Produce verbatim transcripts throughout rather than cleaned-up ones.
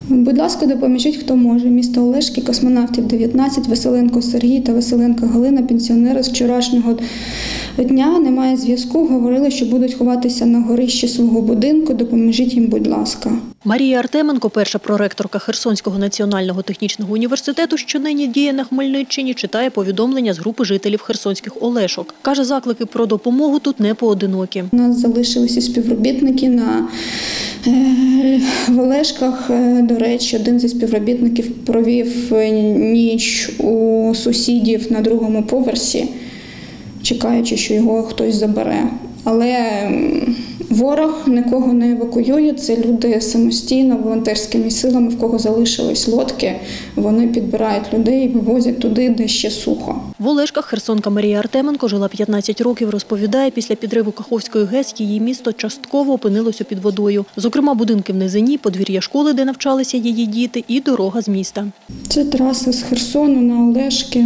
Будь ласка, допоможіть, хто може. Місто Олешки, космонавтів дев'ятнадцять, Василенко Сергій та Василенко Галина, пенсіонери з вчорашнього дня. Немає зв'язку, говорили, що будуть ховатися на горищі свого будинку. Допоможіть їм, будь ласка. Марія Артеменко, перша проректорка Херсонського національного технічного університету, що нині діє на Хмельниччині, читає повідомлення з групи жителів херсонських Олешок. Каже, заклики про допомогу тут не поодинокі. У нас залишилися співробітники на в Олешках. До речі, один зі співробітників провів ніч у сусідів на другому поверсі, чекаючи, що його хтось забере. Але ворог нікого не евакуює, це люди самостійно, волонтерськими силами, в кого залишились лодки, вони підбирають людей і вивозять туди, де ще сухо. В Олешках херсонка Марія Артеменко жила п'ятнадцять років, розповідає, після підриву Каховської ГЕС її місто частково опинилося під водою. Зокрема, будинки в низині, подвір'я школи, де навчалися її діти, і дорога з міста. Це траса з Херсону на Олешки.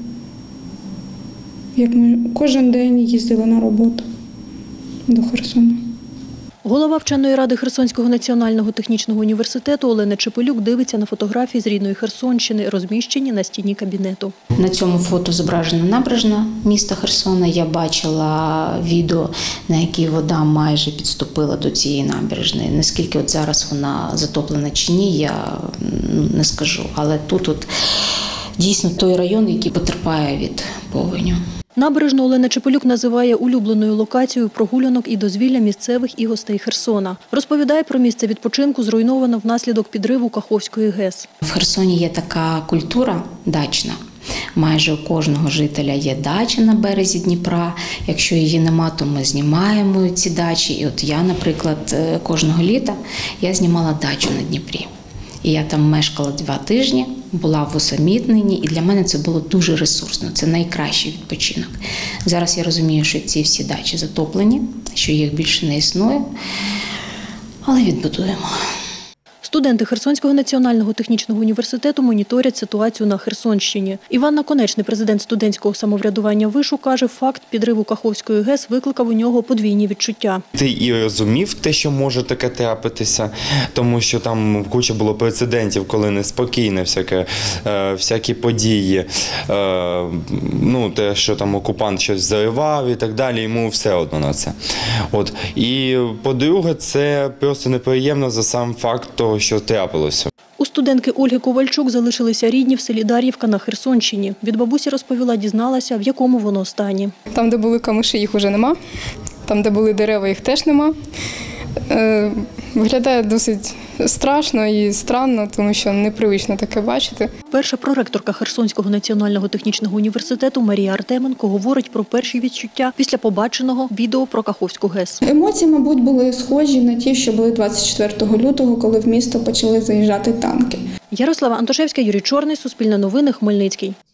Як ми кожен день їздили на роботу до Херсону. Голова вченої ради Херсонського національного технічного університету Олена Чепелюк дивиться на фотографії з рідної Херсонщини, розміщені на стіні кабінету. На цьому фото зображена набережна міста Херсона. Я бачила відео, на якій вода майже підступила до цієї набережної. Наскільки от зараз вона затоплена чи ні, я не скажу. Але тут от дійсно той район, який потерпає від повеню. Набережну Олена Чепелюк називає улюбленою локацією прогулянок і дозвілля місцевих і гостей Херсона. Розповідає про місце відпочинку, зруйноване внаслідок підриву Каховської ГЕС. В Херсоні є така культура дачна. Майже у кожного жителя є дача на березі Дніпра. Якщо її нема, то ми знімаємо ці дачі. І от я, наприклад, кожного літа я знімала дачу на Дніпрі. І я там мешкала два тижні, була в усамітненні, і для мене це було дуже ресурсно. Це найкращий відпочинок. Зараз я розумію, що ці всі дачі затоплені, що їх більше не існує, але відбудуємо. Студенти Херсонського національного технічного університету моніторять ситуацію на Херсонщині. Іван Наконечний, президент студентського самоврядування вишу, каже, факт підриву Каховської ГЕС викликав у нього подвійні відчуття. Ти і розумів те, що може таке трапитися, тому що там куча було прецедентів, коли неспокійне всяке, е, всякі події, е, ну, те, що там окупант щось заривав і так далі, йому все одно на це. От. І, по-друге, це просто неприємно за сам факт того, що трапилося. У студентки Ольги Ковальчук залишилися рідні в селі Дар'ївка на Херсонщині. Від бабусі розповіла, дізналася, в якому воно стані. Там, де були камиші, їх вже нема. Там, де були дерева, їх теж нема. Е, виглядає досить страшно і странно, тому що непривично таке бачити. Перша проректорка Херсонського національного технічного університету Марія Артеменко говорить про перші відчуття після побаченого відео про Каховську ГЕС. Емоції, мабуть, були схожі на ті, що були двадцять четвертого лютого, коли в місто почали заїжджати танки. Ярослава Антошевська, Юрій Чорний, Суспільне новини, Хмельницький.